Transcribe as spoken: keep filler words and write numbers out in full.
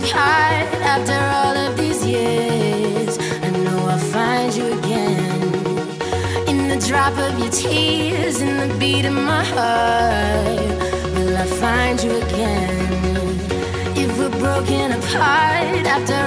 apart after all of these years, I know I'll find you again. In the drop of your tears, in the beat of my heart, will I find you again? If we're broken apart after